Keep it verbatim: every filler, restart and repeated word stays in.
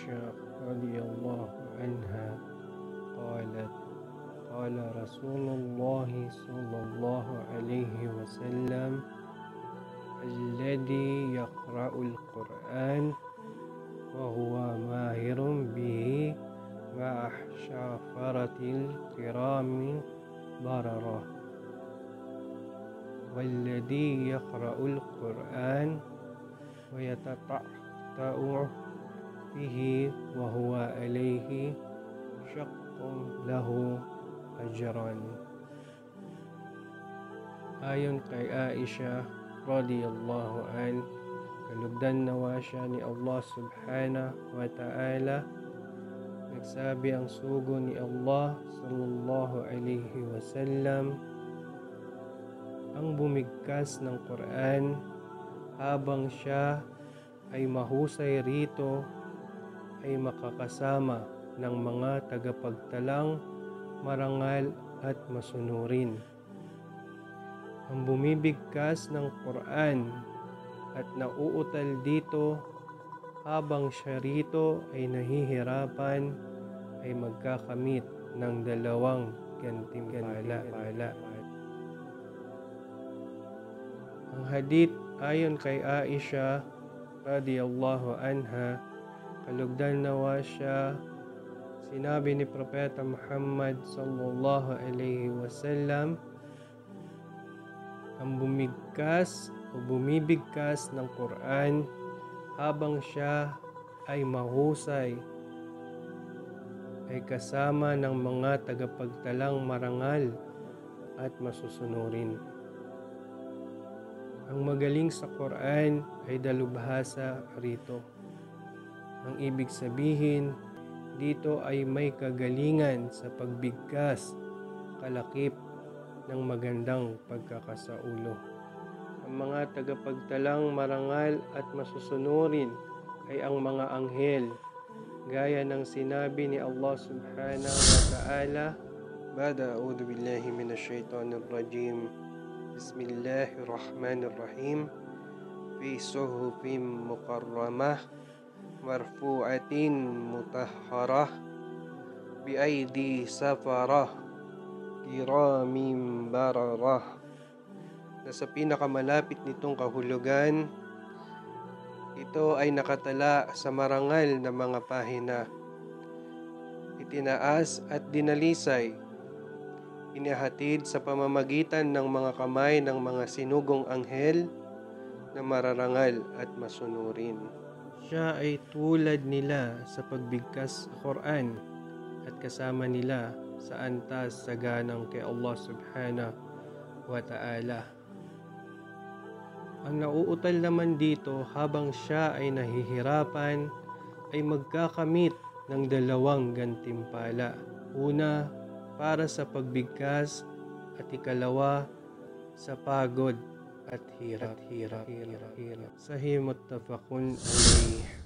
عائشة رضي الله عنها قالت قال رسول الله صلى الله عليه وسلم الذي يقرأ القرآن وهو ماهر به مع شافرة الكرام بررة والذي يقرأ القرآن ويتطأطأ به وهو عليه شق له أجران. Ayon kay Aisha radiyallahu an, kalugdan nawa siya ni Allah subhanahu wa ta'ala, nagsabi ang sugo ni Allah sallallahu alaihi wasallam, ang bumigkas ng Quran habang siya ay mahusay rito ay makakasama ng mga tagapagtalang marangal at masunurin. Ang bumibigkas ng Quran at nauutal dito habang siya rito ay nahihirapan ay magkakamit ng dalawang gantimpala. Ang hadith ayon kay Aisha radiyallahu anha, kalugdan nawa siya, sinabi ni Propeta Muhammad sallallahu alaihi wasallam, ang bumigkas o bumibigkas ng Quran habang siya ay mahusay ay kasama ng mga tagapagtalang marangal at masusunurin. Ang magaling sa Quran ay dalubhasa rito. Ang ibig sabihin dito ay may kagalingan sa pagbigkas, kalakip ng magandang pagkakasaulo. Ang mga tagapagtalang marangal at masusunurin ay ang mga anghel, gaya ng sinabi ni Allah subhanahu wa ta'ala, Bada a'udhu billahi minash shaitanir rajim. Bismillahirrahmanirrahim. Fi suhufin mukarramah marfu'atin mutahharah bi aidi safarah kiramim bararah. Na sa pinakamalapit nitong kahulugan, ito ay nakatala sa marangal na mga pahina, itinaas at dinalisay, inihatid sa pamamagitan ng mga kamay ng mga sinugong anghel na mararangal at masunurin. Siya ay tulad nila sa pagbigkas sa Quran at kasama nila sa antas sa ganang kay Allah subhanahu wa ta'ala. Ang nauutal naman dito habang siya ay nahihirapan ay magkakamit ng dalawang gantimpala. Una, para sa pagbigkas, at ikalawa sa pagod at hirap. At hirap, hirap, hirap. Sahih muttafaqun alayh.